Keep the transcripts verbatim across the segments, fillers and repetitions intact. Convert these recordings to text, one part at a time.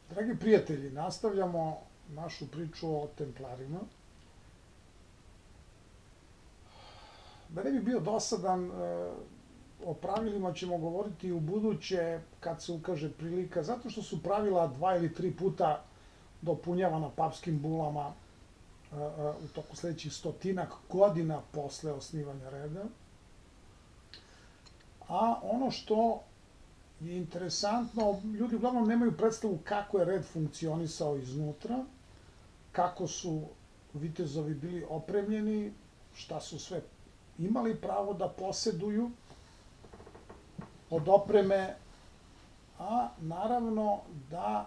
Dragi prijatelji, nastavljamo našu priču o templarima. Da ne bi bio dosadan, o pravilima ćemo govoriti u buduće kad se ukaže prilika, zato što su pravila dva ili tri puta dopunjavana papskim bulama u toku sledećih stotinak godina posle osnivanja reda. A ono što je interesantno, ljudi uglavnom nemaju predstavu kako je red funkcionisao iznutra, kako su vitezovi bili opremljeni, šta su sve imali pravo da poseduju od opreme, a naravno da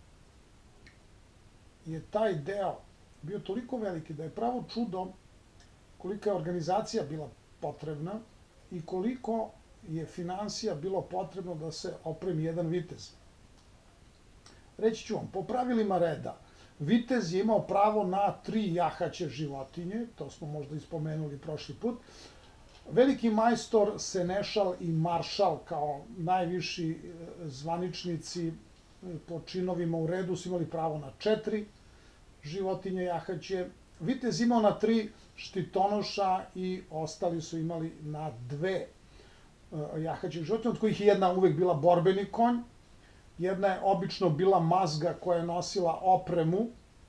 je taj deo bio toliko veliki da je pravo čudo kolika je organizacija bila potrebna i koliko je finansija bilo potrebno da se opremi jedan vitez. Reći ću vam, po pravilima reda, vitez je imao pravo na tri jahaće životinje, to smo možda ispomenuli prošli put. Veliki majstor, senešal i maršal kao najviši zvaničnici po činovima u redu su imali pravo na četiri životinje jahaće. Vitez imao na tri štitonoša i ostali su imali na dve jahaćih životinja, od kojih je jedna uvek bila borbeni konj, jedna je obično bila mazga koja je nosila opremu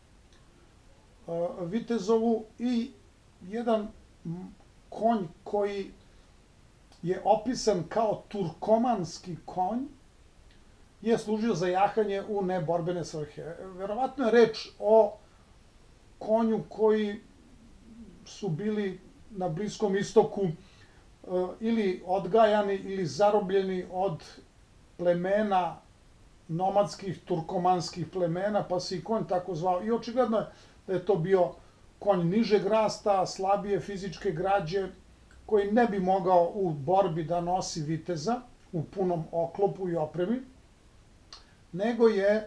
vitezovu i jedan konj koji je opisan kao turkomanski konj je služio za jahanje u neborbene svrhe. Verovatno je reč o konju koji su bili na Bliskom istoku ili odgajani ili zarobljeni od plemena, nomadskih turkomanskih plemena, pa se i konj tako zvao. I očigledno je da je to bio konj nižeg rasta, slabije fizičke građe, koji ne bi mogao u borbi da nosi viteza u punom oklopu i opremi, nego je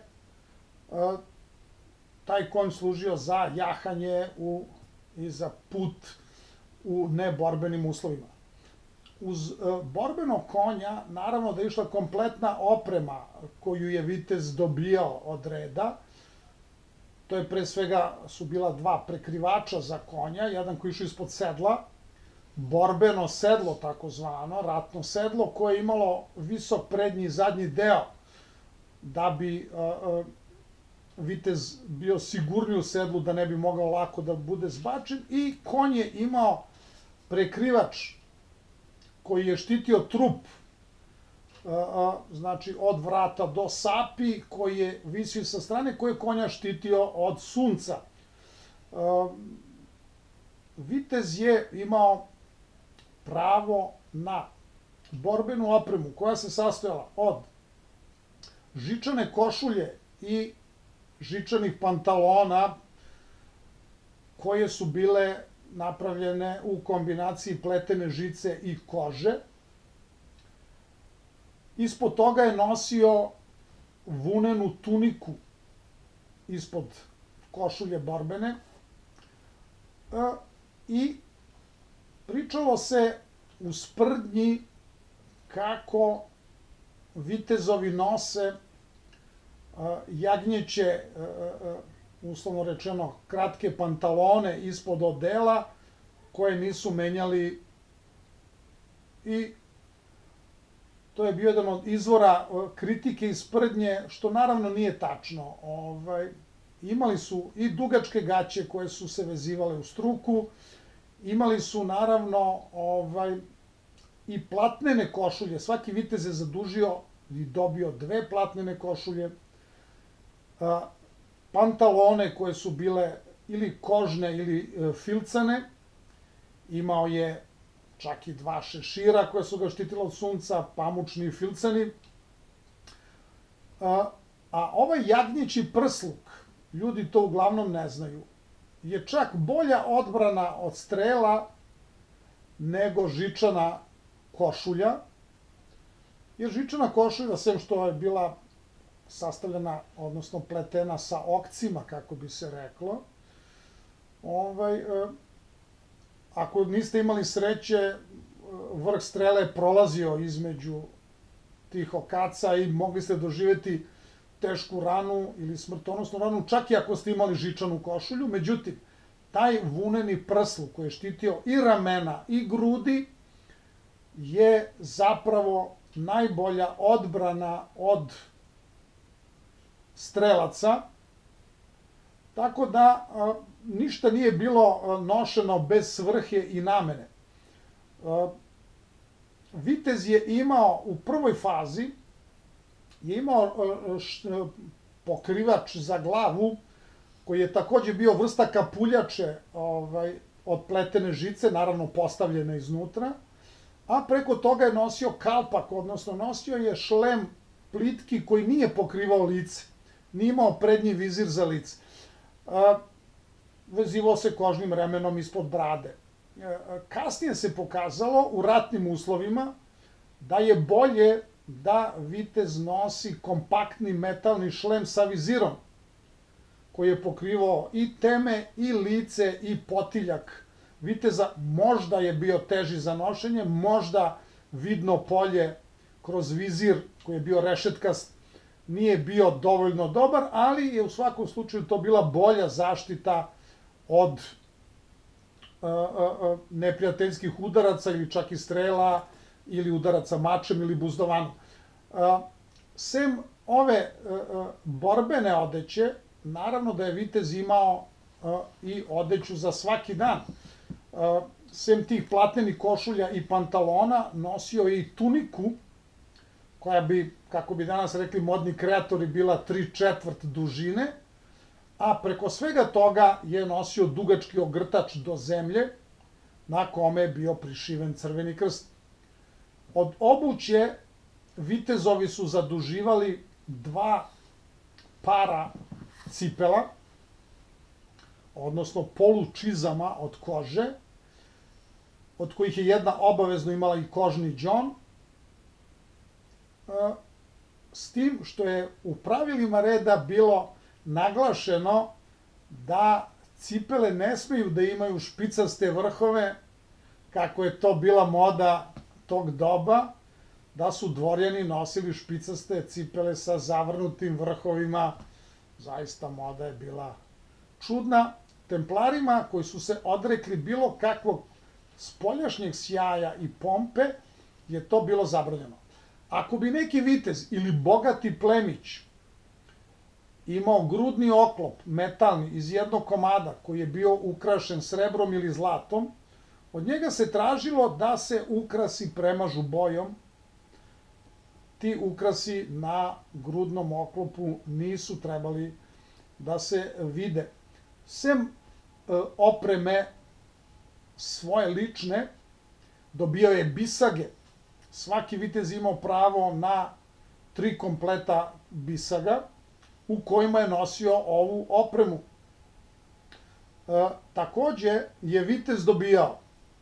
taj konj služio za jahanje i za put u neborbenim uslovima. Uz borbenog konja, naravno da je išla kompletna oprema koju je vitez dobijao od reda. To je pre svega su bila dva prekrivača za konja, jedan koji je išao ispod sedla, borbeno sedlo takozvano, ratno sedlo, koje je imalo visok prednji i zadnji deo da bi vitez bio sigurniji u sedlu, da ne bi mogao lako da bude zbačen, i konj je imao prekrivač koji je štitio trup, znači od vrata do sapi, koji je visio sa strane, koji je konja štitio od sunca. Vitez je imao pravo na borbenu opremu koja se sastojala od žičane košulje i žičanih pantalona koje su bile napravljene u kombinaciji pletene žice i kože. Ispod toga je nosio vunenu tuniku ispod košulje borbene i pričalo se u sprdnji kako vitezovi nose jagnjeće, uslovno rečeno, kratke pantalone ispod odela koje nisu menjali, i to je bio jedan od izvora kritike i sprdnje, što naravno nije tačno. Imali su i dugačke gaće koje su se vezivale u struku, imali su naravno i platnene košulje. Svaki vitez je zadužio i dobio dve platnene košulje, pantalone koje su bile ili kožne ili filcane, imao je čak i dva šešira koja su ga štitila od sunca, pamučni i filcani. A ovaj jagnjeći prsluk, ljudi to uglavnom ne znaju, je čak bolja odbrana od strela nego žičana košulja, jer žičana košulja, sem što je bila sastavljena, odnosno pletena sa okcima, kako bi se reklo, ako niste imali sreće, vrh strele je prolazio između tih okaca i mogli ste doživjeti tešku ranu ili smrtonosnu ranu, čak i ako ste imali žičanu košulju. Međutim, taj vuneni prsluk koji je štitio i ramena i grudi je zapravo najbolja odbrana od strelaca, tako da ništa nije bilo nošeno bez svrhe i namene. Vitez je imao u prvoj fazi je imao pokrivač za glavu koji je takođe bio vrsta kapuljače od pletene žice, naravno postavljene iznutra, a preko toga je nosio kalpak, odnosno nosio je šlem plitki koji nije pokrivao lice, nije imao prednji vizir za lice. Vezivao se kožnim remenom ispod brade. Kasnije se pokazalo u ratnim uslovima da je bolje da vitez nosi kompaktni metalni šlem sa vizirom, koji je pokrivao i teme, i lice, i potiljak viteza. Možda je bio teži za nošenje, možda vidno polje kroz vizir, koji je bio rešetkast, nije bio dovoljno dobar, ali je u svakom slučaju to bila bolja zaštita od neprijateljskih udaraca ili čak i strela, ili udaraca mačem ili buzdovanom. Sem ove borbene odeće, naravno da je vitez imao i odeću za svaki dan. Sem tih platnenih košulja i pantalona, nosio je i tuniku, koja bi, kako bi danas rekli modni kreatori, bila tri četvrt dužine, a preko svega toga je nosio dugački ogrtač do zemlje, na kome je bio prišiven crveni krst. Od obuće vitezovi su zaduživali dva para cipela, odnosno polučizama od kože, od kojih je jedna obavezno imala i kožni đon, s tim što je u pravilima reda bilo naglašeno da cipele ne smeju da imaju špicaste vrhove, kako je to bila moda tog doba, da su dvorjani nosili špicaste cipele sa zavrnutim vrhovima. Zaista moda je bila čudna. Templarima koji su se odrekli bilo kakvog spoljašnjeg sjaja i pompe je to bilo zabranjeno. Ako bi neki vitez ili bogati plemić imao grudni oklop metalni iz jednog komada koji je bio ukrašen srebrom ili zlatom, od njega se tražilo da se ukrasi premažu bojom. Ti ukrasi na grudnom oklopu nisu trebali da se vide. Sem opreme svoje lične, dobio je bisage. Svaki vitez imao pravo na tri kompleta bisaga, u kojima je nosio ovu opremu. Takođe je vitez dobijao,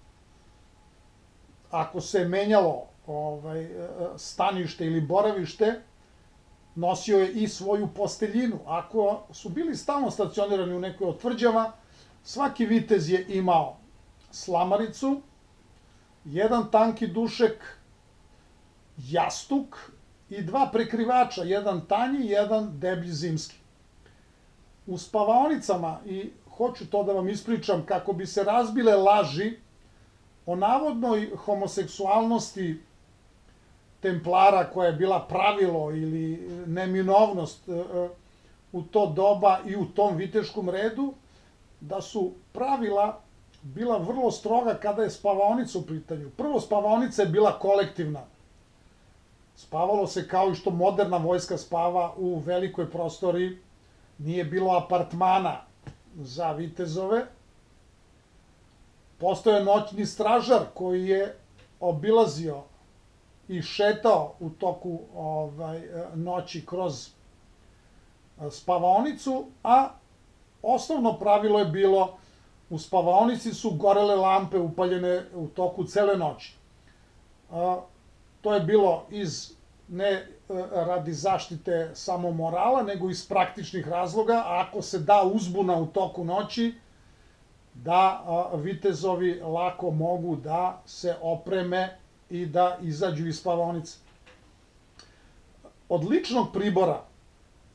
ako se menjalo stanište ili boravište, nosio je i svoju posteljinu. Ako su bili stalno stacionirani u nekoj od tvrđava, svaki vitez je imao slamaricu, jedan tanki dušek, jastuk i dva prekrivača, jedan tanji i jedan deblji zimski. U spavaonicama, i hoću to da vam ispričam, kako bi se razbile laži o navodnoj homoseksualnosti templara koja je bila pravilo ili neminovnost u to doba i u tom viteškom redu, da su pravila bila vrlo stroga kada je spavaonica u pitanju. Prvo, spavaonica je bila kolektivna. Spavalo se kao i što moderna vojska spava u velikoj prostoriji. Nije bilo apartmana za vitezove. Postoje noćni stražar koji je obilazio i šetao u toku noći kroz spavaonicu, a osnovno pravilo je bilo u spavaonici su gorele lampe upaljene u toku cele noći. To je bilo iz, ne radi zaštite samo morala, nego iz praktičnih razloga. Ako se da uzbuna u toku noći, da vitezovi lako mogu da se opreme i da izađu iz spavaonice. Od ličnog pribora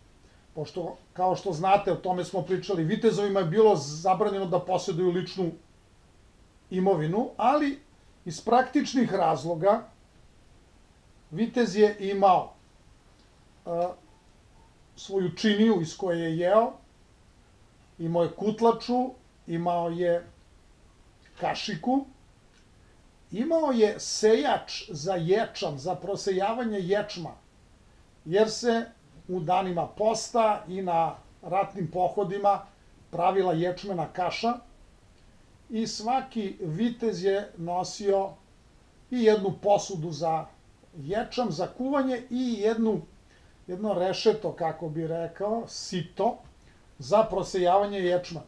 pošto, kao što znate, o tome smo pričali, vitezovima je bilo zabranjeno da posjeduju ličnu imovinu, ali iz praktičnih razloga vitez je imao a, svoju činiju iz koje je jeo, imao je kutlaču, imao je kašiku, imao je sejač za ječam, za prosejavanje ječma, jer se u danima posta i na ratnim pohodima pravila ječmena kaša i svaki vitez je nosio i jednu posudu za ječam, za kuvanje i jednu, jedno rešeto, kako bi rekao, sito za prosejavanje ječma.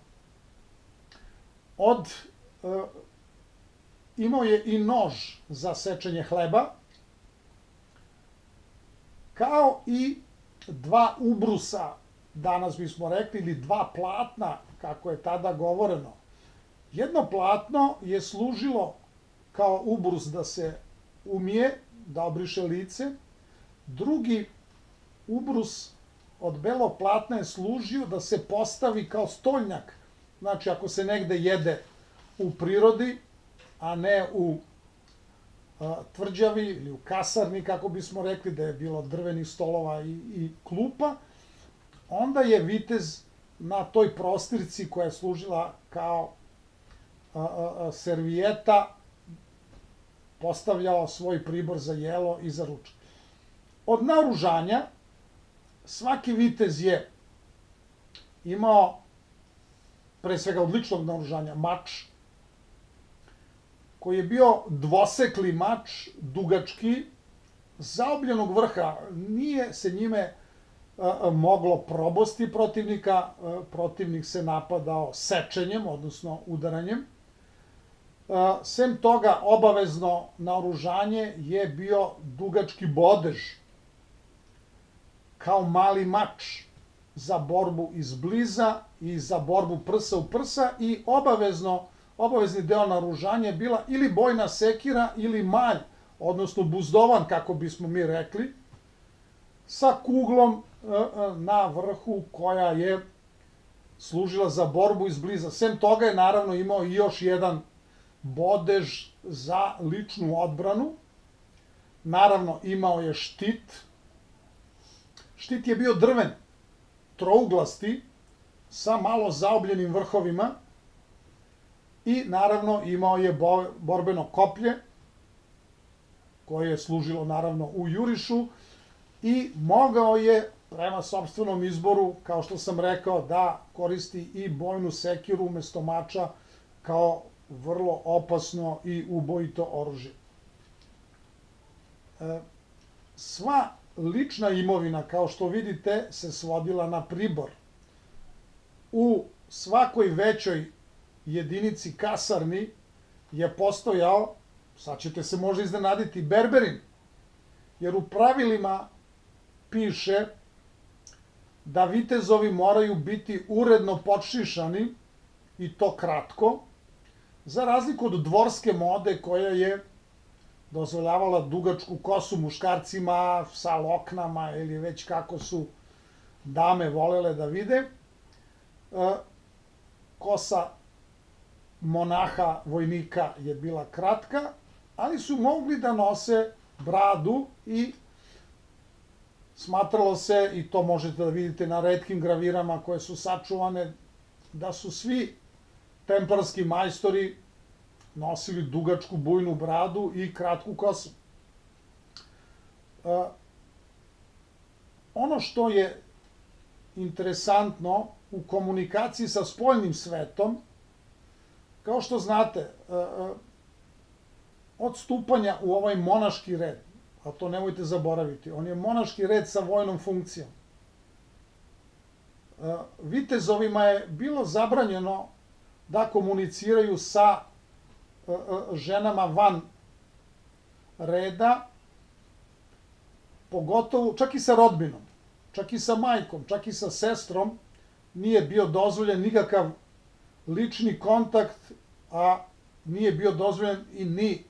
Od, e, imao je i nož za sečenje hleba, kao i dva ubrusa, danas bismo rekli, ili dva platna, kako je tada govoreno. Jedno platno je služilo kao ubrus da se umije, da obriše lice. Drugi ubrus od belog platna je služio da se postavi kao stoljnjak. Znači, ako se negde jede u prirodi, a ne u tvrđavi ili u kasarni, kako bismo rekli, da je bilo drvenih stolova i, i klupa, onda je vitez na toj prostirci koja je služila kao a, a, a, servijeta postavljao svoj pribor za jelo i za ručak. Od naoružanja svaki vitez je imao, pre svega od ličnog naoružanja, mač, koji je bio dvosekli mač, dugački, zaobljenog vrha. Nije se njime a, moglo probosti protivnika, a, protivnik se napadao sečenjem, odnosno udaranjem. A, sem toga, obavezno naoružanje je bio dugački bodež, kao mali mač za borbu izbliza i za borbu prsa u prsa i obavezno Obavezni deo naoružanja je bila ili bojna sekira ili malj, odnosno buzdovan, kako bismo mi rekli, sa kuglom na vrhu koja je služila za borbu izbliza. Sem toga je naravno imao i još jedan bodež za ličnu odbranu. Naravno imao je štit. Štit je bio drven, trouglasti, sa malo zaobljenim vrhovima. I naravno imao je borbeno koplje, koje je služilo naravno u jurišu i mogao je prema sopstvenom izboru, kao što sam rekao, da koristi i bojnu sekiru umesto mača kao vrlo opasno i ubojito oružje. Sva lična imovina, kao što vidite, se svodila na pribor. U svakoj većoj jedinici kasarni je postojao, sad ćete se možda iznenaditi, berberin, jer u pravilima piše da vitezovi moraju biti uredno podšišani i to kratko, za razliku od dvorske mode koja je dozvoljavala dugačku kosu muškarcima sa loknama ili već kako su dame volele da vide. Kosa monaha, vojnika je bila kratka, ali su mogli da nose bradu i smatralo se, i to možete da vidite na retkim gravirama koje su sačuvane, da su svi templarski majstori nosili dugačku bujnu bradu i kratku kosu. E, ono što je interesantno u komunikaciji sa spoljnim svetom, kao što znate, od stupanja u ovaj monaški red, a to nemojte zaboraviti, on je monaški red sa vojnom funkcijom. Vitezovima je bilo zabranjeno da komuniciraju sa ženama van reda, pogotovo čak i sa rodbinom, čak i sa majkom, čak i sa sestrom, nije bio dozvoljen nikakav lični kontakt, a nije bio dozvoljen i ni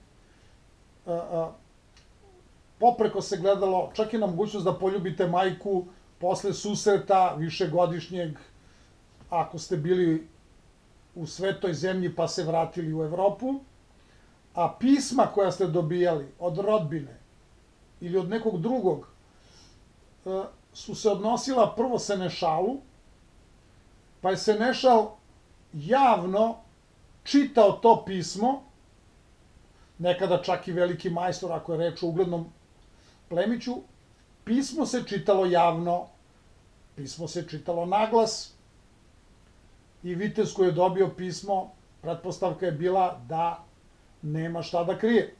a, a, popreko se gledalo, čak i na mogućnost da poljubite majku, posle susreta višegodišnjeg, ako ste bili u svetoj zemlji pa se vratili u Evropu, a pisma koja ste dobijali od rodbine ili od nekog drugog su se odnosila prvo Senešalu, pa je Senešal javno čitao to pismo, nekada čak i veliki majstor, ako je reč o uglednom plemiću, pismo se čitalo javno, pismo se čitalo naglas i vitez koji je dobio pismo, pretpostavka je bila da nema šta da krije.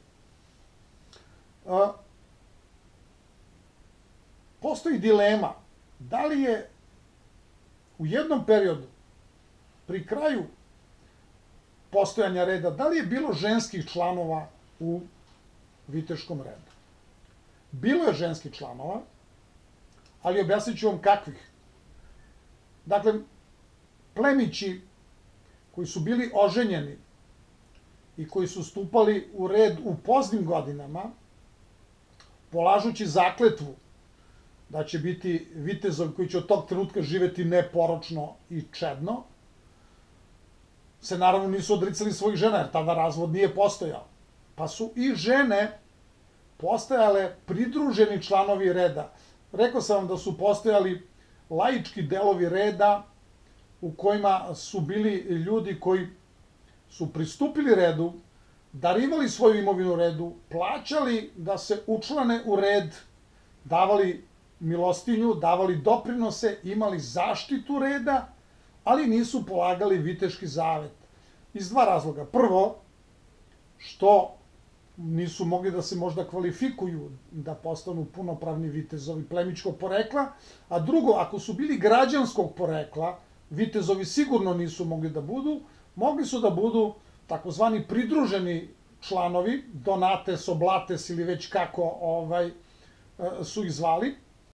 Postoji dilema, da li je u jednom periodu, pri kraju postojanja reda, da li je bilo ženskih članova u viteškom redu? Bilo je ženskih članova, ali objasnit ću vam kakvih. Dakle, plemići koji su bili oženjeni i koji su stupali u red u poznim godinama, polažući zakletvu da će biti vitezovi koji će od tog trenutka živeti neporočno i čedno, se naravno nisu odricali svojih žena, jer tada razvod nije postojao. Pa su i žene postojale pridruženi članovi reda. Rekao sam vam da su postojali laički delovi reda u kojima su bili ljudi koji su pristupili redu, darivali svoju imovinu redu, plaćali da se učlane u red, davali milostinju, davali doprinose, imali zaštitu reda, ali nisu polagali viteški zavet. Iz dva razloga. Prvo, što nisu mogli da se možda kvalifikuju da postanu punopravni vitezovi plemićkog porekla, a drugo, ako su bili građanskog porekla, vitezovi sigurno nisu mogli da budu, mogli su da budu takozvani pridruženi članovi, donates, oblates ili već kako ovaj, su ih zvali,